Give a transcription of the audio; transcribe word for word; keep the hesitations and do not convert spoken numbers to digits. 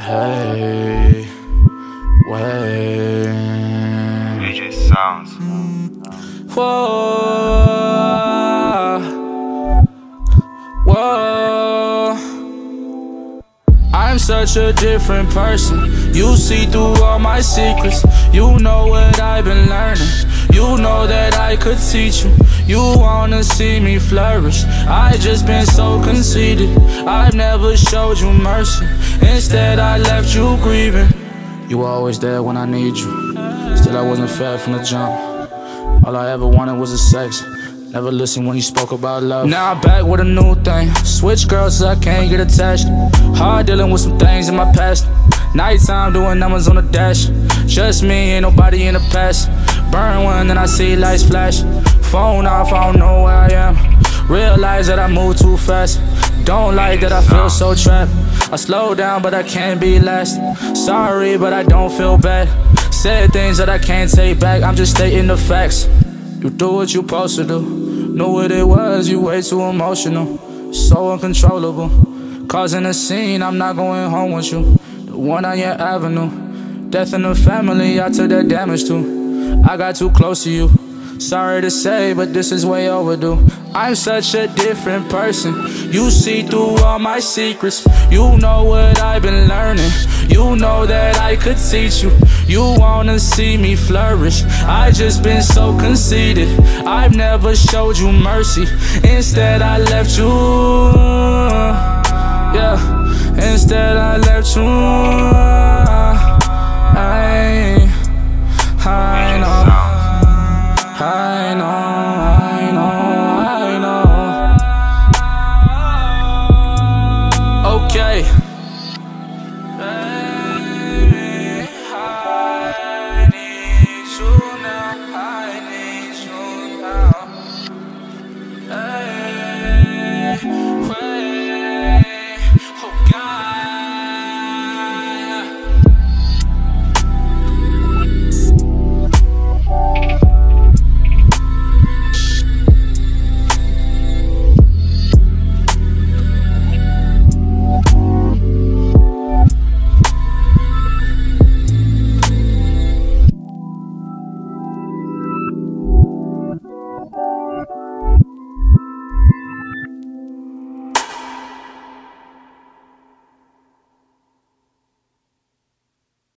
Hey, wait. A J Sounds. Whoa, whoa. I'm such a different person. You see through all my secrets. You know what I've been learning. You know that I could teach you. You wanna see me flourish. I just been so conceited. I've never showed you mercy. Instead I left you grieving. You were always there when I need you. Still I wasn't fair from the jump. All I ever wanted was a sex. Never listened when you spoke about love. Now I'm back with a new thing. Switch girls so I can't get attached. Hard dealing with some things in my past. Nighttime doing numbers on the dash. Just me, ain't nobody in the past. Burn one, then I see lights flash. Phone off, I don't know where I am. Realize that I move too fast. Don't like that I feel so trapped. I slow down, but I can't be last. Sorry, but I don't feel bad. Said things that I can't take back. I'm just stating the facts. You do what you supposed to do. Knew what it was, you way too emotional. So uncontrollable. Causing a scene, I'm not going home with you. The one on your avenue. Death in the family, I took that damage too. I got too close to you. Sorry to say, but this is way overdue. I'm such a different person. You see through all my secrets. You know what I've been learning. You know that I could teach you. You wanna see me flourish. I just been so conceited. I've never showed you mercy. Instead I left you. Yeah, instead I left you. I, I know, I know.